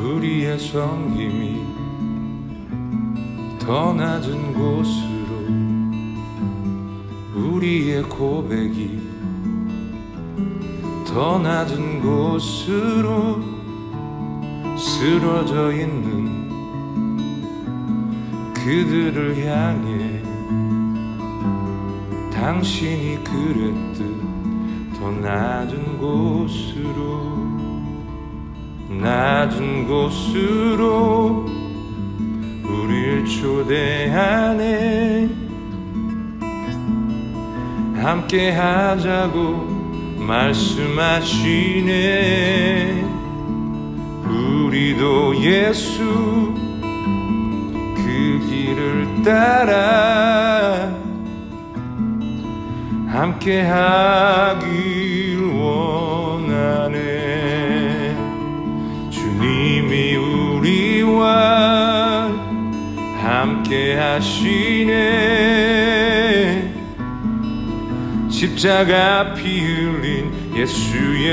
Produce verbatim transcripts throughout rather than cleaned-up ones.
우리의 섬김이 더 낮은 곳으로, 우리의 고백이 더 낮은 곳으로 쓰러져 있는 그들을 향해 당신이 그랬듯 더 낮은 곳으로, 낮은 곳으로 우릴 초대하네. 함께 하자고 말씀하시네. 우리도 예수 그 길을 따라 함께 하길 원하네. 주님이 우리와 함께 하시네. 십자가 피 흘린 예수의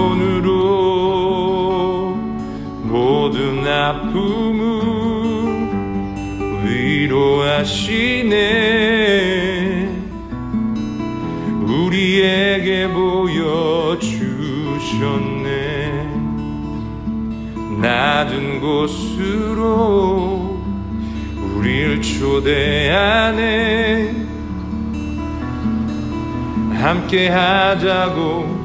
손으로 모든 아픔을 위로하시네. 우리에게 보여주셨네. 낮은 곳으로 우릴 초대하네. 함께 하자고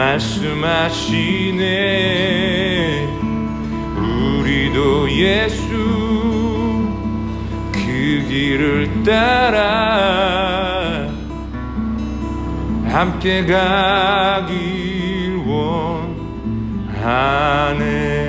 말씀하시네. 우리도 예수 그 길을 따라 함께 가길 원하네.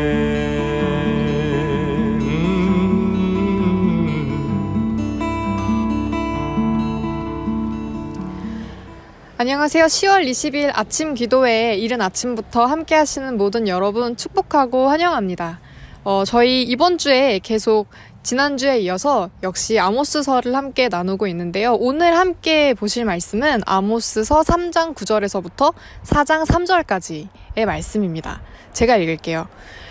안녕하세요. 시월 이십일 아침 기도회에 이른 아침부터 함께 하시는 모든 여러분 축복하고 환영합니다. 어, 저희 이번 주에 계속 지난주에 이어서 역시 아모스서를 함께 나누고 있는데요. 오늘 함께 보실 말씀은 아모스서 삼 장 구 절에서부터 사 장 삼 절까지의 말씀입니다. 제가 읽을게요.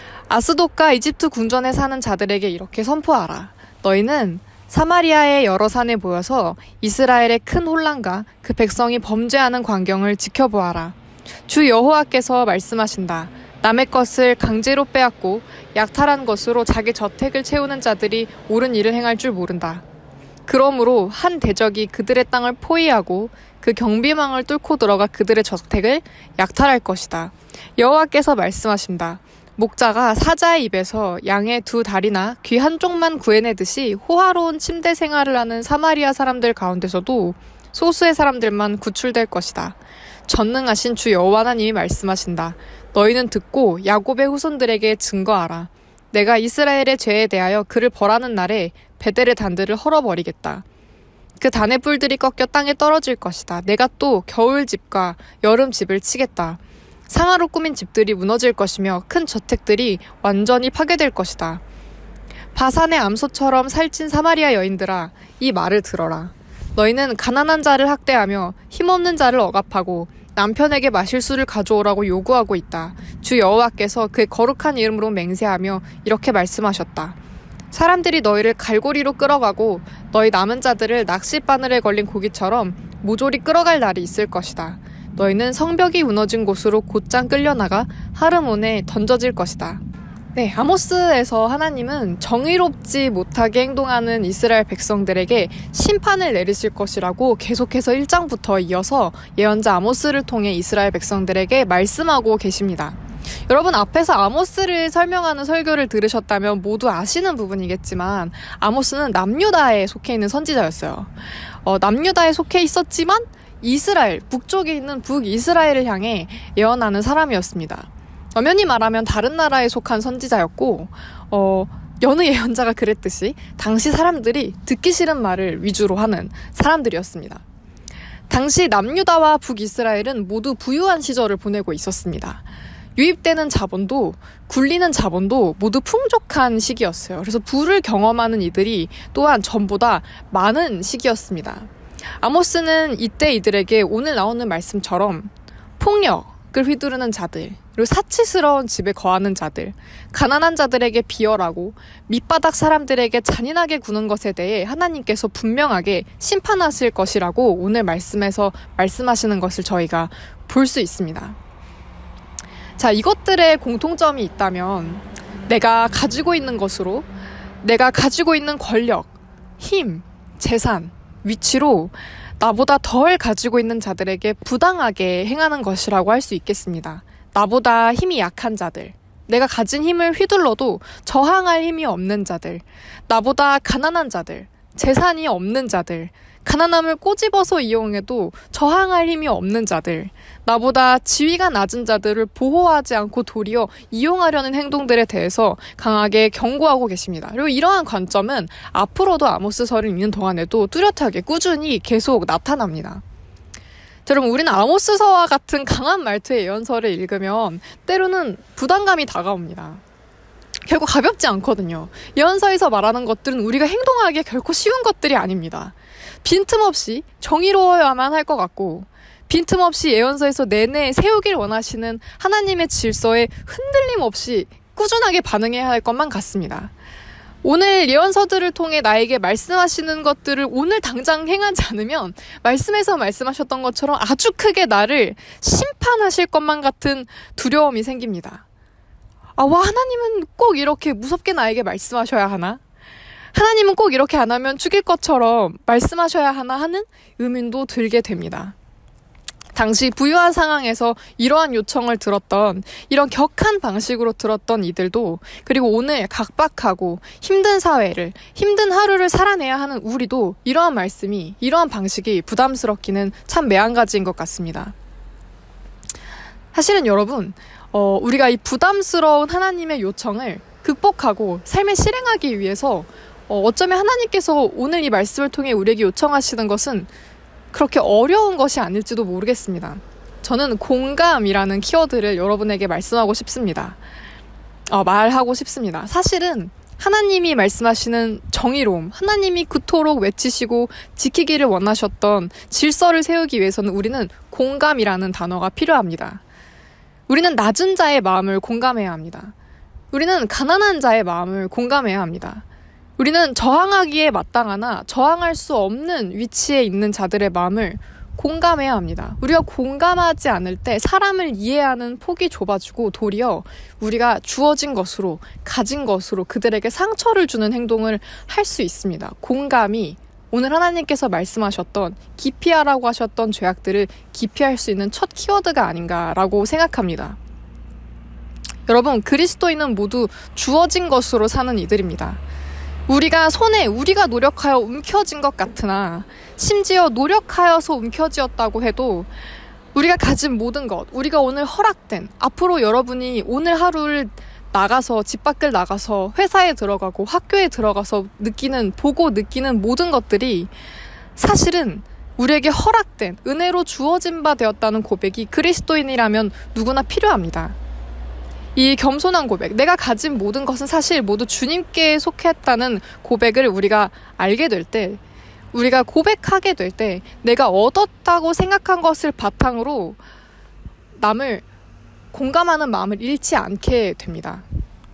아스돗과 이집트 궁전에 사는 자들에게 이렇게 선포하라. 너희는 사마리아의 여러 산에 모여서 이스라엘의 큰 혼란과 그 백성이 범죄하는 광경을 지켜보아라. 주 여호와께서 말씀하신다. 남의 것을 강제로 빼앗고 약탈한 것으로 자기 저택을 채우는 자들이 옳은 일을 행할 줄 모른다. 그러므로 한 대적이 그들의 땅을 포위하고 그 경비망을 뚫고 들어가 그들의 저택을 약탈할 것이다. 여호와께서 말씀하신다. 목자가 사자의 입에서 양의 두 다리나 귀 한쪽만 구해내듯이 호화로운 침대 생활을 하는 사마리아 사람들 가운데서도 소수의 사람들만 구출될 것이다. 전능하신 주 여호와 하나님이 말씀하신다. 너희는 듣고 야곱의 후손들에게 증거하라. 내가 이스라엘의 죄에 대하여 그를 벌하는 날에 베델의 단들을 헐어버리겠다. 그 단의 뿔들이 꺾여 땅에 떨어질 것이다. 내가 또 겨울집과 여름집을 치겠다. 상하로 꾸민 집들이 무너질 것이며 큰 저택들이 완전히 파괴될 것이다. 바산의 암소처럼 살찐 사마리아 여인들아, 이 말을 들어라. 너희는 가난한 자를 학대하며 힘없는 자를 억압하고 남편에게 마실 수를 가져오라고 요구하고 있다. 주 여호와께서 그의 거룩한 이름으로 맹세하며 이렇게 말씀하셨다. 사람들이 너희를 갈고리로 끌어가고 너희 남은 자들을 낚싯바늘에 걸린 고기처럼 모조리 끌어갈 날이 있을 것이다. 너희는 성벽이 무너진 곳으로 곧장 끌려나가 하르몬에 던져질 것이다. 네, 아모스에서 하나님은 정의롭지 못하게 행동하는 이스라엘 백성들에게 심판을 내리실 것이라고 계속해서 일 장부터 이어서 예언자 아모스를 통해 이스라엘 백성들에게 말씀하고 계십니다. 여러분, 앞에서 아모스를 설명하는 설교를 들으셨다면 모두 아시는 부분이겠지만 아모스는 남유다에 속해 있는 선지자였어요. 어, 남유다에 속해 있었지만 이스라엘, 북쪽에 있는 북이스라엘을 향해 예언하는 사람이었습니다. 엄연히 말하면 다른 나라에 속한 선지자였고 어, 여느 예언자가 그랬듯이 당시 사람들이 듣기 싫은 말을 위주로 하는 사람들이었습니다. 당시 남유다와 북이스라엘은 모두 부유한 시절을 보내고 있었습니다. 유입되는 자본도 굴리는 자본도 모두 풍족한 시기였어요. 그래서 부를 경험하는 이들이 또한 전보다 많은 시기였습니다. 아모스는 이때 이들에게 오늘 나오는 말씀처럼 폭력, 뒷밖을 휘두르는 자들, 그리고 사치스러운 집에 거하는 자들, 가난한 자들에게 비열하고 밑바닥 사람들에게 잔인하게 구는 것에 대해 하나님께서 분명하게 심판하실 것이라고 오늘 말씀에서 말씀하시는 것을 저희가 볼 수 있습니다. 자, 이것들의 공통점이 있다면 내가 가지고 있는 것으로, 내가 가지고 있는 권력, 힘, 재산, 위치로 나보다 덜 가지고 있는 자들에게 부당하게 행하는 것이라고 할 수 있겠습니다. 나보다 힘이 약한 자들, 내가 가진 힘을 휘둘러도 저항할 힘이 없는 자들, 나보다 가난한 자들, 재산이 없는 자들, 가난함을 꼬집어서 이용해도 저항할 힘이 없는 자들, 나보다 지위가 낮은 자들을 보호하지 않고 도리어 이용하려는 행동들에 대해서 강하게 경고하고 계십니다. 그리고 이러한 관점은 앞으로도 아모스서를 읽는 동안에도 뚜렷하게 꾸준히 계속 나타납니다. 자, 여러분, 우리는 아모스서와 같은 강한 말투의 예언서를 읽으면 때로는 부담감이 다가옵니다. 결코 가볍지 않거든요. 예언서에서 말하는 것들은 우리가 행동하기에 결코 쉬운 것들이 아닙니다. 빈틈없이 정의로워야만 할 것 같고, 빈틈없이 예언서에서 내내 세우길 원하시는 하나님의 질서에 흔들림 없이 꾸준하게 반응해야 할 것만 같습니다. 오늘 예언서들을 통해 나에게 말씀하시는 것들을 오늘 당장 행하지 않으면 말씀에서 말씀하셨던 것처럼 아주 크게 나를 심판하실 것만 같은 두려움이 생깁니다. 아, 와, 하나님은 꼭 이렇게 무섭게 나에게 말씀하셔야 하나? 하나님은 꼭 이렇게 안 하면 죽일 것처럼 말씀하셔야 하나 하는 의문도 들게 됩니다. 당시 부유한 상황에서 이러한 요청을 들었던, 이런 격한 방식으로 들었던 이들도, 그리고 오늘 각박하고 힘든 사회를, 힘든 하루를 살아내야 하는 우리도 이러한 말씀이, 이러한 방식이 부담스럽기는 참 매한가지인 것 같습니다. 사실은 여러분, 어, 우리가 이 부담스러운 하나님의 요청을 극복하고 삶에 실행하기 위해서 어, 어쩌면 하나님께서 오늘 이 말씀을 통해 우리에게 요청하시는 것은 그렇게 어려운 것이 아닐지도 모르겠습니다. 저는 공감이라는 키워드를 여러분에게 말씀하고 싶습니다. 어, 말하고 싶습니다. 사실은 하나님이 말씀하시는 정의로움, 하나님이 그토록 외치시고 지키기를 원하셨던 질서를 세우기 위해서는 우리는 공감이라는 단어가 필요합니다. 우리는 낮은 자의 마음을 공감해야 합니다. 우리는 가난한 자의 마음을 공감해야 합니다. 우리는 저항하기에 마땅하나 저항할 수 없는 위치에 있는 자들의 마음을 공감해야 합니다. 우리가 공감하지 않을 때 사람을 이해하는 폭이 좁아지고 도리어 우리가 주어진 것으로, 가진 것으로 그들에게 상처를 주는 행동을 할 수 있습니다. 공감이 오늘 하나님께서 말씀하셨던 기피하라고 하셨던 죄악들을 기피할 수 있는 첫 키워드가 아닌가라고 생각합니다. 여러분, 그리스도인은 모두 주어진 것으로 사는 이들입니다. 우리가 손에 우리가 노력하여 움켜진 것 같으나, 심지어 노력하여서 움켜쥐었다고 해도 우리가 가진 모든 것, 우리가 오늘 허락된, 앞으로 여러분이 오늘 하루를 나가서, 집 밖을 나가서 회사에 들어가고 학교에 들어가서 느끼는, 보고 느끼는 모든 것들이 사실은 우리에게 허락된, 은혜로 주어진 바 되었다는 고백이 그리스도인이라면 누구나 필요합니다. 이 겸손한 고백, 내가 가진 모든 것은 사실 모두 주님께 속했다는 고백을 우리가 알게 될 때, 우리가 고백하게 될 때 내가 얻었다고 생각한 것을 바탕으로 남을 공감하는 마음을 잃지 않게 됩니다.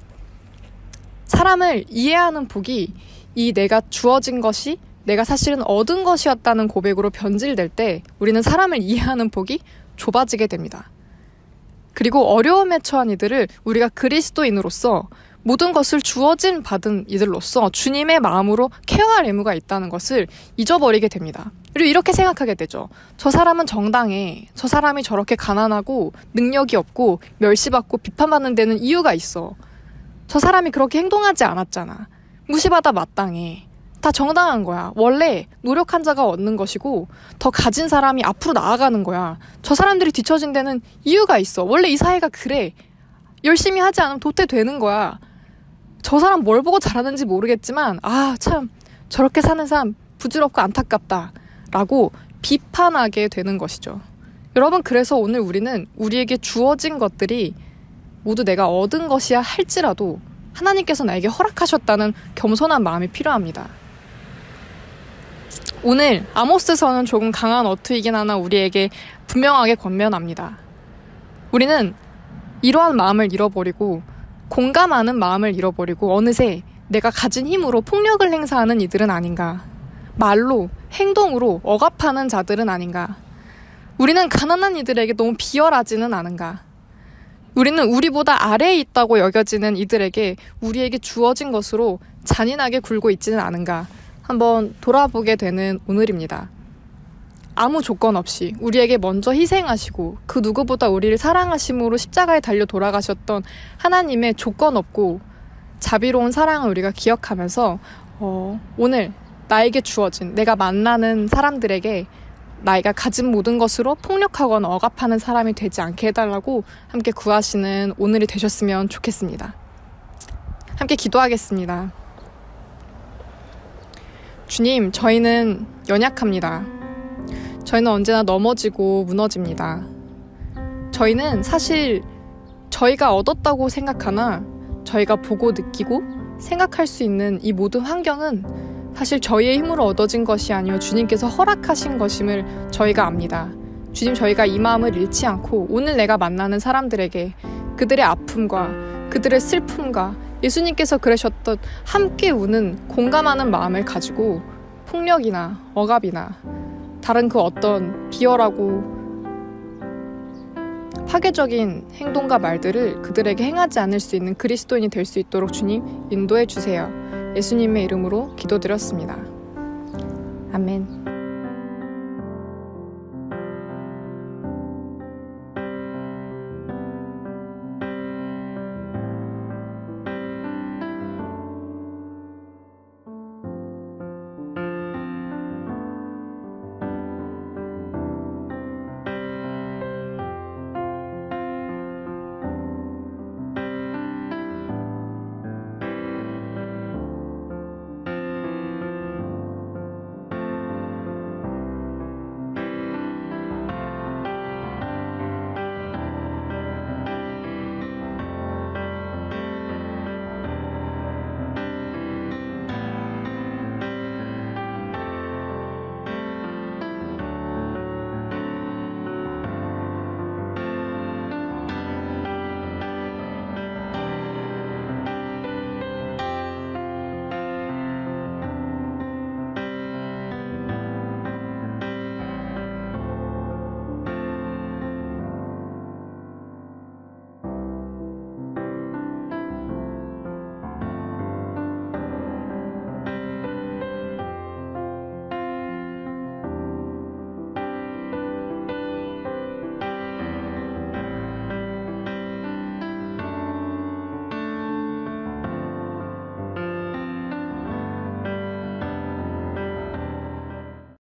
사람을 이해하는 복이 이 내가 주어진 것이 내가 사실은 얻은 것이었다는 고백으로 변질될 때 우리는 사람을 이해하는 복이 좁아지게 됩니다. 그리고 어려움에 처한 이들을 우리가 그리스도인으로서 모든 것을 주어진 받은 이들로서 주님의 마음으로 케어할 의무가 있다는 것을 잊어버리게 됩니다. 그리고 이렇게 생각하게 되죠. 저 사람은 정당해. 저 사람이 저렇게 가난하고 능력이 없고 멸시받고 비판받는 데는 이유가 있어. 저 사람이 그렇게 행동하지 않았잖아. 무시받아 마땅해. 다 정당한 거야. 원래 노력한 자가 얻는 것이고 더 가진 사람이 앞으로 나아가는 거야. 저 사람들이 뒤처진 데는 이유가 있어. 원래 이 사회가 그래. 열심히 하지 않으면 도태되는 거야. 저 사람 뭘 보고 잘하는지 모르겠지만 아, 참 저렇게 사는 사람 부질없고 안타깝다 라고 비판하게 되는 것이죠. 여러분, 그래서 오늘 우리는 우리에게 주어진 것들이 모두 내가 얻은 것이야 할지라도 하나님께서 나에게 허락하셨다는 겸손한 마음이 필요합니다. 오늘 아모스서는 조금 강한 어투이긴 하나 우리에게 분명하게 권면합니다. 우리는 이러한 마음을 잃어버리고 공감하는 마음을 잃어버리고 어느새 내가 가진 힘으로 폭력을 행사하는 이들은 아닌가. 말로, 행동으로 억압하는 자들은 아닌가. 우리는 가난한 이들에게 너무 비열하지는 않은가. 우리는 우리보다 아래에 있다고 여겨지는 이들에게 우리에게 주어진 것으로 잔인하게 굴고 있지는 않은가. 한번 돌아보게 되는 오늘입니다. 아무 조건 없이 우리에게 먼저 희생하시고 그 누구보다 우리를 사랑하심으로 십자가에 달려 돌아가셨던 하나님의 조건 없고 자비로운 사랑을 우리가 기억하면서 어, 오늘 나에게 주어진 내가 만나는 사람들에게 나이가 가진 모든 것으로 폭력하거나 억압하는 사람이 되지 않게 해달라고 함께 구하시는 오늘이 되셨으면 좋겠습니다. 함께 기도하겠습니다. 주님, 저희는 연약합니다. 저희는 언제나 넘어지고 무너집니다. 저희는 사실 저희가 얻었다고 생각하나 저희가 보고 느끼고 생각할 수 있는 이 모든 환경은 사실 저희의 힘으로 얻어진 것이 아니요 주님께서 허락하신 것임을 저희가 압니다. 주님, 저희가 이 마음을 잃지 않고 오늘 내가 만나는 사람들에게 그들의 아픔과 그들의 슬픔과 예수님께서 그러셨던 함께 우는 공감하는 마음을 가지고 폭력이나 억압이나 다른 그 어떤 비열하고 파괴적인 행동과 말들을 그들에게 행하지 않을 수 있는 그리스도인이 될 수 있도록 주님 인도해 주세요. 예수님의 이름으로 기도드렸습니다. 아멘.